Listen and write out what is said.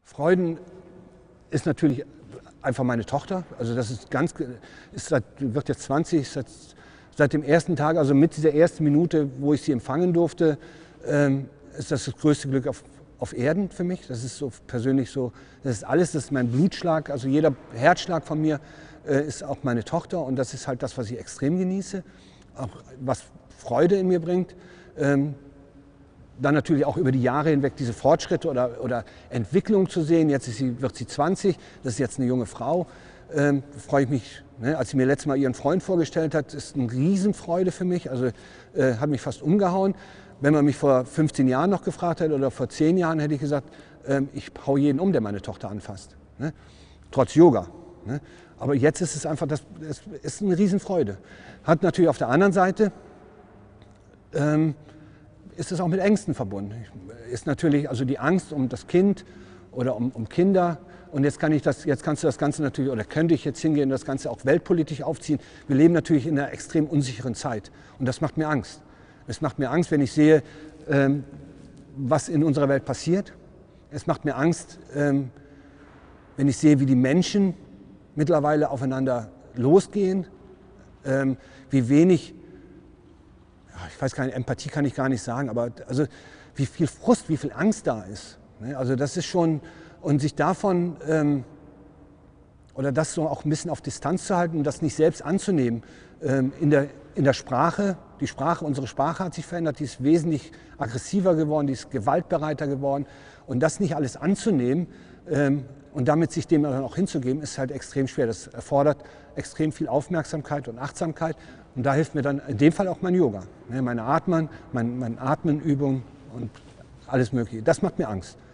Freuden ist natürlich einfach meine Tochter. Also das wird jetzt 20, seit dem ersten Tag, also mit dieser ersten Minute, wo ich sie empfangen durfte, ist das größte Glück auf Erden für mich. Das ist so persönlich so, das ist alles, das ist mein Blutschlag, also jeder Herzschlag von mir ist auch meine Tochter und das ist halt das, was ich extrem genieße, auch was Freude in mir bringt. Dann natürlich auch über die Jahre hinweg diese Fortschritte oder Entwicklung zu sehen. Jetzt wird sie 20, das ist jetzt eine junge Frau. Freue ich mich, ne, als sie mir letztes Mal ihren Freund vorgestellt hat, ist eine Riesenfreude für mich. Also hat mich fast umgehauen. Wenn man mich vor 15 Jahren noch gefragt hätte oder vor 10 Jahren, hätte ich gesagt, ich hau jeden um, der meine Tochter anfasst. Ne? Trotz Yoga. Ne? Aber jetzt ist es einfach, das ist eine Riesenfreude. Hat natürlich auf der anderen Seite ist es auch mit Ängsten verbunden. Ist natürlich also die Angst um das Kind oder um Kinder. Und jetzt kannst du das Ganze natürlich, oder könnte ich jetzt hingehen und das Ganze auch weltpolitisch aufziehen. Wir leben natürlich in einer extrem unsicheren Zeit. Und das macht mir Angst. Es macht mir Angst, wenn ich sehe, was in unserer Welt passiert. Es macht mir Angst, wenn ich sehe, wie die Menschen mittlerweile aufeinander losgehen, wie wenig, ich weiß gar nicht, Empathie kann ich gar nicht sagen, aber also wie viel Frust, wie viel Angst da ist. Also das ist schon, und sich davon oder das so auch ein bisschen auf Distanz zu halten und das nicht selbst anzunehmen, in der Sprache, unsere Sprache hat sich verändert, die ist wesentlich aggressiver geworden, die ist gewaltbereiter geworden und das nicht alles anzunehmen und damit sich dem dann auch hinzugeben, ist halt extrem schwer. Das erfordert extrem viel Aufmerksamkeit und Achtsamkeit und da hilft mir dann in dem Fall auch mein Yoga, meine Atmenübung und alles Mögliche. Das macht mir Angst.